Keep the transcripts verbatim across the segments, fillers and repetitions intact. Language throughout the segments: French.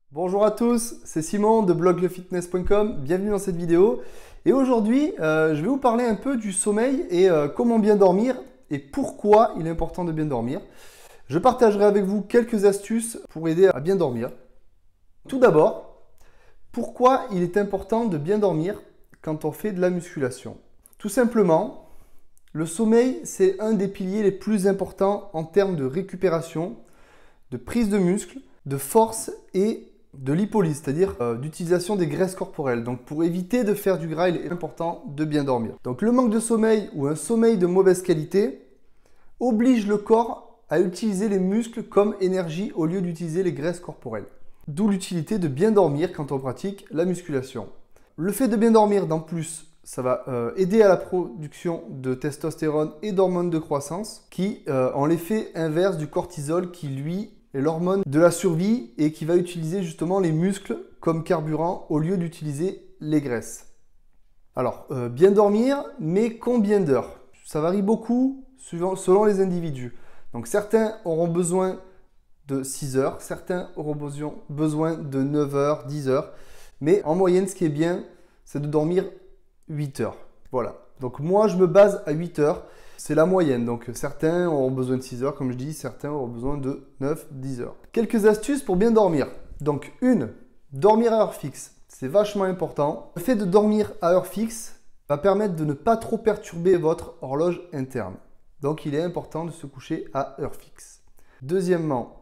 Bonjour à tous, c'est Simon de blog le fitness point com, bienvenue dans cette vidéo. Et aujourd'hui, euh, je vais vous parler un peu du sommeil et euh, comment bien dormir et pourquoi il est important de bien dormir. Je partagerai avec vous quelques astuces pour aider à bien dormir. Tout d'abord, pourquoi il est important de bien dormir quand on fait de la musculation? Tout simplement, le sommeil, c'est un des piliers les plus importants en termes de récupération, de prise de muscle, de force et de lipolyse, c'est-à-dire euh, d'utilisation des graisses corporelles. Donc pour éviter de faire du gras, il est important de bien dormir. Donc le manque de sommeil ou un sommeil de mauvaise qualité oblige le corps à utiliser les muscles comme énergie au lieu d'utiliser les graisses corporelles. D'où l'utilité de bien dormir quand on pratique la musculation. Le fait de bien dormir, d'en plus, ça va euh, aider à la production de testostérone et d'hormones de croissance qui euh, ont l'effet inverse du cortisol qui, lui, est l'hormone de la survie et qui va utiliser justement les muscles comme carburant au lieu d'utiliser les graisses. Alors, euh, bien dormir, mais combien d'heures? Ça varie beaucoup suivant, selon les individus. Donc certains auront besoin de six heures, certains auront besoin de neuf heures, dix heures. Mais en moyenne, ce qui est bien, c'est de dormir huit heures. Voilà. Donc moi, je me base à huit heures. C'est la moyenne. Donc certains auront besoin de six heures, comme je dis, certains auront besoin de neuf à dix heures. Quelques astuces pour bien dormir. Donc une, dormir à heure fixe. C'est vachement important. Le fait de dormir à heure fixe va permettre de ne pas trop perturber votre horloge interne. Donc il est important de se coucher à heure fixe. Deuxièmement,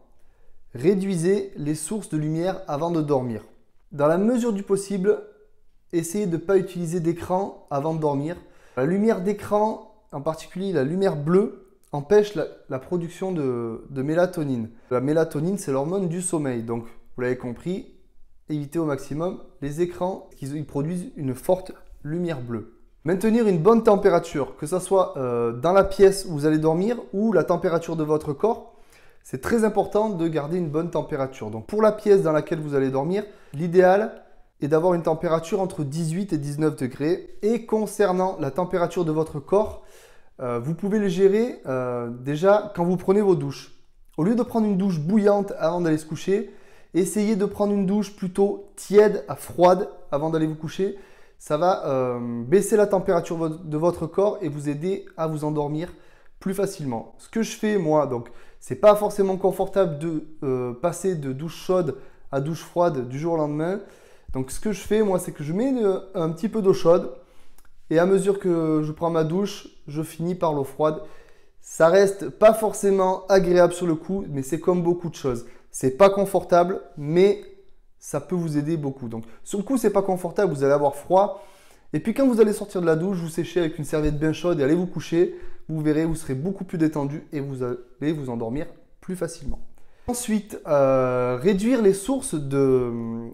réduisez les sources de lumière avant de dormir. Dans la mesure du possible, essayez de ne pas utiliser d'écran avant de dormir. La lumière d'écran, en particulier la lumière bleue, empêche la, la production de, de mélatonine. La mélatonine, c'est l'hormone du sommeil. Donc, vous l'avez compris, évitez au maximum les écrans qui ils produisent une forte lumière bleue. Maintenir une bonne température, que ce soit euh, dans la pièce où vous allez dormir ou la température de votre corps. C'est très important de garder une bonne température. Donc, pour la pièce dans laquelle vous allez dormir, l'idéal est d'avoir une température entre dix-huit et dix-neuf degrés. Et concernant la température de votre corps, euh, vous pouvez le gérer euh, déjà quand vous prenez vos douches. Au lieu de prendre une douche bouillante avant d'aller se coucher, essayez de prendre une douche plutôt tiède à froide avant d'aller vous coucher. Ça va euh, baisser la température de votre corps et vous aider à vous endormir plus facilement. Ce que je fais moi, donc, c'est pas forcément confortable de euh, passer de douche chaude à douche froide du jour au lendemain. Donc ce que je fais moi, c'est que je mets une, un petit peu d'eau chaude et à mesure que je prends ma douche, je finis par l'eau froide. Ça reste pas forcément agréable sur le coup, mais c'est comme beaucoup de choses. C'est pas confortable, mais ça peut vous aider beaucoup. Donc sur le coup, c'est pas confortable, vous allez avoir froid. Et puis quand vous allez sortir de la douche, vous séchez avec une serviette bien chaude et allez vous coucher. Vous verrez, vous serez beaucoup plus détendu et vous allez vous endormir plus facilement. Ensuite, euh, réduire les sources de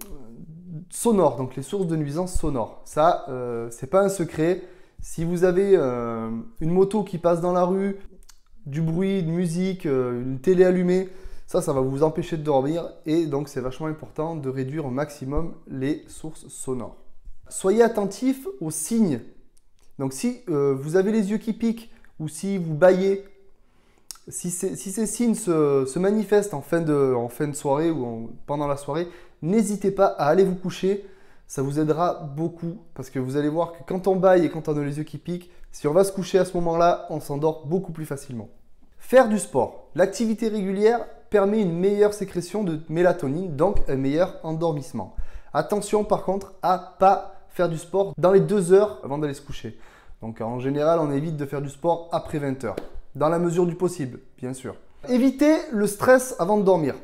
sonores, donc les sources de nuisances sonores. Ça, euh, c'est pas un secret. Si vous avez euh, une moto qui passe dans la rue, du bruit, de musique, euh, une télé allumée, ça, ça va vous empêcher de dormir et donc c'est vachement important de réduire au maximum les sources sonores. Soyez attentif aux signes. Donc si euh, vous avez les yeux qui piquent ou si vous bâillez, si, si ces signes se, se manifestent en fin, de, en fin de soirée ou en, pendant la soirée, n'hésitez pas à aller vous coucher. Ça vous aidera beaucoup parce que vous allez voir que quand on bâille et quand on a les yeux qui piquent, si on va se coucher à ce moment-là, on s'endort beaucoup plus facilement. Faire du sport. L'activité régulière permet une meilleure sécrétion de mélatonine, donc un meilleur endormissement. Attention par contre à ne pas faire du sport dans les deux heures avant d'aller se coucher. Donc en général, on évite de faire du sport après vingt heures, dans la mesure du possible, bien sûr. Évitez le stress avant de dormir.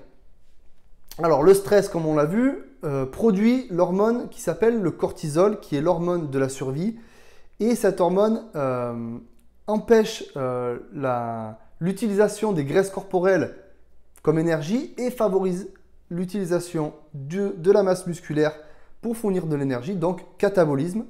Alors le stress, comme on l'a vu, euh, produit l'hormone qui s'appelle le cortisol, qui est l'hormone de la survie. Et cette hormone euh, empêche euh, l'utilisation des graisses corporelles comme énergie et favorise l'utilisation de, de la masse musculaire pour fournir de l'énergie, donc catabolisme.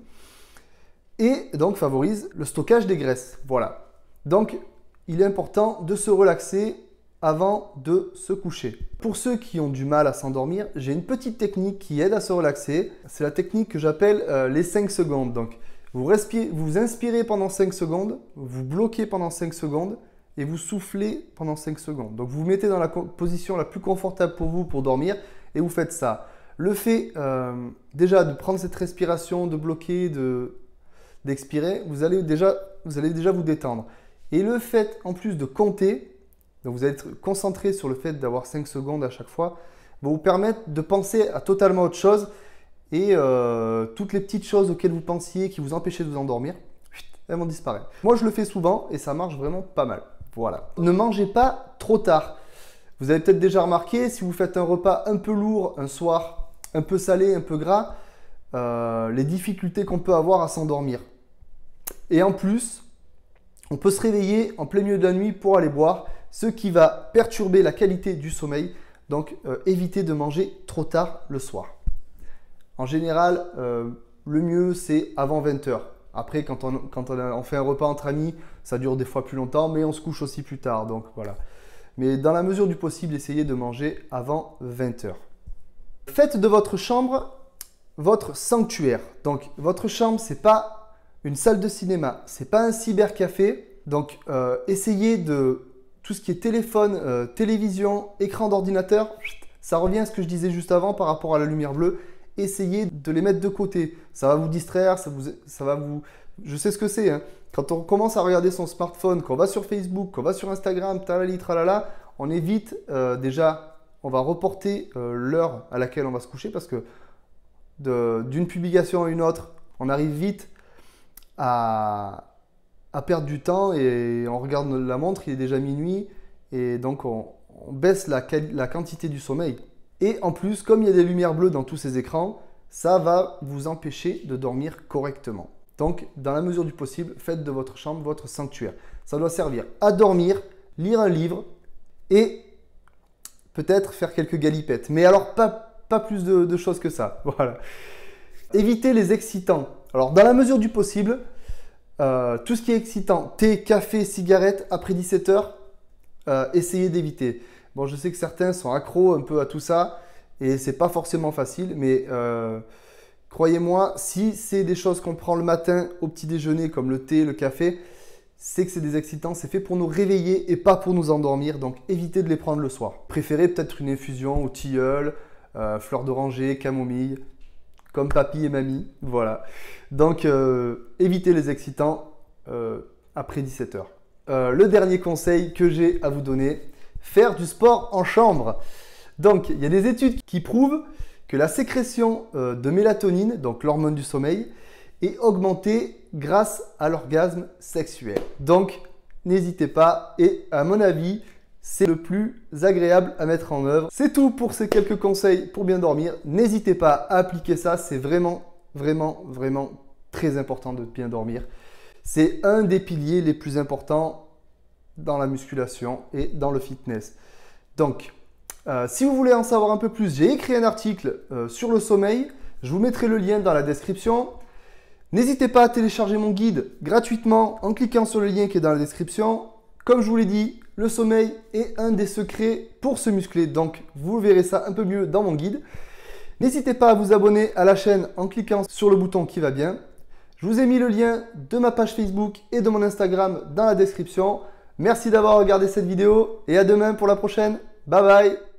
Et donc favorise le stockage des graisses. Voilà. Donc, il est important de se relaxer avant de se coucher. Pour ceux qui ont du mal à s'endormir, j'ai une petite technique qui aide à se relaxer. C'est la technique que j'appelle euh, les cinq secondes. Donc, vous, respirez, vous inspirez pendant cinq secondes, vous bloquez pendant cinq secondes et vous soufflez pendant cinq secondes. Donc, vous vous mettez dans la position la plus confortable pour vous pour dormir et vous faites ça. Le fait euh, déjà de prendre cette respiration, de bloquer, de, d'expirer, vous allez déjà vous allez déjà vous détendre. Et le fait en plus de compter, donc vous allez être concentré sur le fait d'avoir cinq secondes à chaque fois, va vous permettre de penser à totalement autre chose et euh, toutes les petites choses auxquelles vous pensiez qui vous empêchaient de vous endormir, elles vont disparaître. Moi, je le fais souvent et ça marche vraiment pas mal. Voilà. Ne mangez pas trop tard. Vous avez peut-être déjà remarqué, si vous faites un repas un peu lourd un soir, un peu salé, un peu gras, euh, les difficultés qu'on peut avoir à s'endormir. Et en plus, on peut se réveiller en plein milieu de la nuit pour aller boire, ce qui va perturber la qualité du sommeil. Donc, euh, évitez de manger trop tard le soir. En général, euh, le mieux, c'est avant vingt heures. Après, quand, on, quand on, a, on fait un repas entre amis, ça dure des fois plus longtemps, mais on se couche aussi plus tard. Donc, voilà. Mais dans la mesure du possible, essayez de manger avant vingt heures. Faites de votre chambre votre sanctuaire. Donc, votre chambre, ce n'est pas une salle de cinéma, ce n'est pas un cybercafé. Donc, euh, essayez de tout ce qui est téléphone, euh, télévision, écran d'ordinateur. Ça revient à ce que je disais juste avant par rapport à la lumière bleue. Essayez de les mettre de côté. Ça va vous distraire, ça, vous, ça va vous... Je sais ce que c'est. Hein. Quand on commence à regarder son smartphone, qu'on va sur Facebook, qu'on va sur Instagram, talali, tralala, on évite euh, déjà, on va reporter euh, l'heure à laquelle on va se coucher parce que d'une publication à une autre, on arrive vite à, à perdre du temps et on regarde la montre, il est déjà minuit et donc on, on baisse la, la quantité du sommeil. Et en plus, comme il y a des lumières bleues dans tous ces écrans, ça va vous empêcher de dormir correctement. Donc, dans la mesure du possible, faites de votre chambre votre sanctuaire. Ça doit servir à dormir, lire un livre et peut-être faire quelques galipettes. Mais alors, pas, pas plus de, de choses que ça. Voilà. Évitez les excitants. Alors, dans la mesure du possible, euh, tout ce qui est excitant, thé, café, cigarette, après dix-sept heures, euh, essayez d'éviter. Bon, je sais que certains sont accros un peu à tout ça et c'est pas forcément facile, mais euh, croyez-moi, si c'est des choses qu'on prend le matin au petit déjeuner comme le thé, le café, c'est que c'est des excitants, c'est fait pour nous réveiller et pas pour nous endormir, donc évitez de les prendre le soir. Préférez peut-être une infusion au tilleul, euh, fleur d'oranger, camomille, comme papy et mamie, voilà. Donc euh, évitez les excitants euh, après dix-sept heures. Euh, le dernier conseil que j'ai à vous donner, faire du sport en chambre. Donc, il y a des études qui prouvent que la sécrétion euh, de mélatonine, donc l'hormone du sommeil, est augmentée grâce à l'orgasme sexuel. Donc, n'hésitez pas et à mon avis, c'est le plus agréable à mettre en œuvre. C'est tout pour ces quelques conseils pour bien dormir. N'hésitez pas à appliquer ça, c'est vraiment, vraiment, vraiment très important de bien dormir. C'est un des piliers les plus importants dans la musculation et dans le fitness. Donc, euh, si vous voulez en savoir un peu plus, j'ai écrit un article euh, sur le sommeil. Je vous mettrai le lien dans la description. N'hésitez pas à télécharger mon guide gratuitement en cliquant sur le lien qui est dans la description. Comme je vous l'ai dit, le sommeil est un des secrets pour se muscler. Donc, vous verrez ça un peu mieux dans mon guide. N'hésitez pas à vous abonner à la chaîne en cliquant sur le bouton qui va bien. Je vous ai mis le lien de ma page Facebook et de mon Instagram dans la description. Merci d'avoir regardé cette vidéo et à demain pour la prochaine. Bye bye.